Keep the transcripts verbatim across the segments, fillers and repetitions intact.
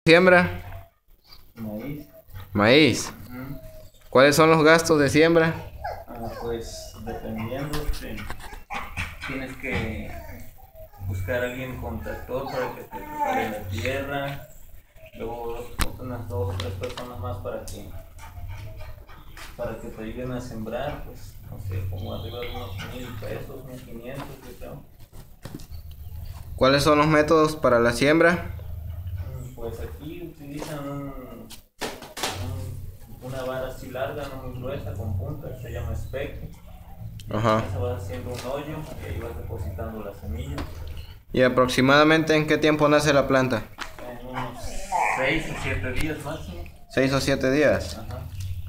Siembra, Maíz. maíz. Ujú. ¿Cuáles son los gastos de siembra? Ah, pues dependiendo, este, tienes que buscar a alguien con tractor para que te prepare la tierra, luego dos- unas dos o tres personas más para que para que te ayuden a sembrar, pues no sé, como arriba de unos mil pesos, mil quinientos, yo creo. ¿Cuáles son los métodos para la siembra? Mm, Pues aquí utilizan un, un- una vara así larga, no muy gruesa, con punta, se llama espeque. Ajá. Se va haciendo un hoyo y ahí vas depositando las semillas. ¿Y aproximadamente en qué tiempo nace la planta? En unos seis o siete días máximo. ¿Seis o siete días? Ajá.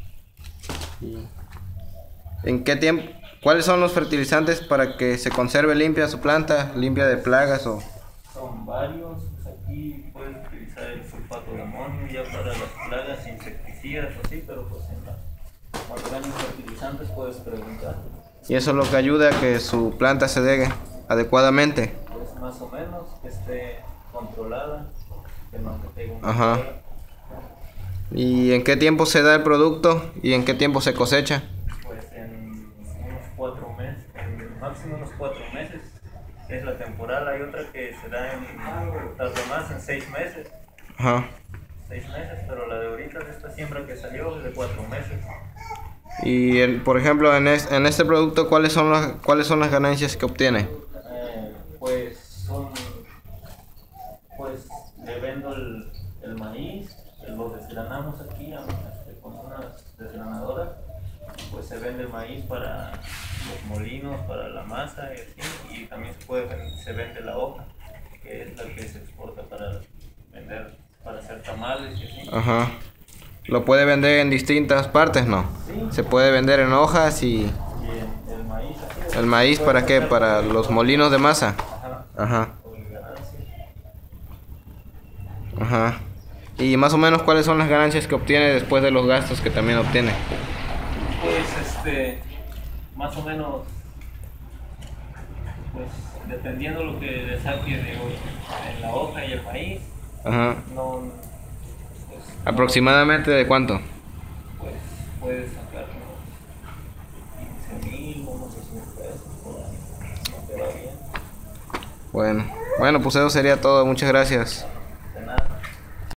¿En qué tiempo? ¿Cuáles son los fertilizantes para que se conserve limpia su planta, limpia de plagas o...? Son varios. Pues aquí puedes utilizar el sulfato de amonio ya para las plagas, insecticidas o así, pero pues en la, cuando ganen fertilizantes puedes preguntar. Y eso es lo que ayuda a que su planta se degue adecuadamente. Pues más o menos que esté controlada, que no te pegue una Ajá. plaga. ¿Y en qué tiempo se da el producto y en qué tiempo se cosecha? Pues en unos cuatro meses, en máximo unos cuatro meses es la temporada. Hay otra que se da en, tarda más, en seis meses, Ajá. seis meses, pero la de ahorita, de esta siembra que salió, es de cuatro meses. Y el- por ejemplo, en, es- en este producto, ¿cuáles son las, cuáles son las ganancias que obtiene? Eh, pues son, pues le vendo el, el maíz, lo desgranamos aquí a- este, con unas desgranadoras, pues se vende el maíz para los molinos, para la masa y así, y también se puede ven- se vende la hoja, que es la que se exporta para vender, para hacer tamales y así. Ajá. ¿Lo puede vender en distintas partes? No. Sí. Se puede vender en hojas y Y el, el maíz así. el maíz, ¿para qué? Para los molinos de masa. Ajá. Ajá. Con ganancias. Ajá. Y más o menos, ¿cuáles son las ganancias que obtiene después de los gastos que también obtiene? Pues este, más o menos, pues dependiendo lo que le saque de en la hoja y el maíz, Ajá. no, pues, ¿Aproximadamente de cuánto? pues puedes sacar unos quince mil, unos diez mil pesos por ahí, no te va bien. Bueno. Bueno, pues eso sería todo. Muchas gracias.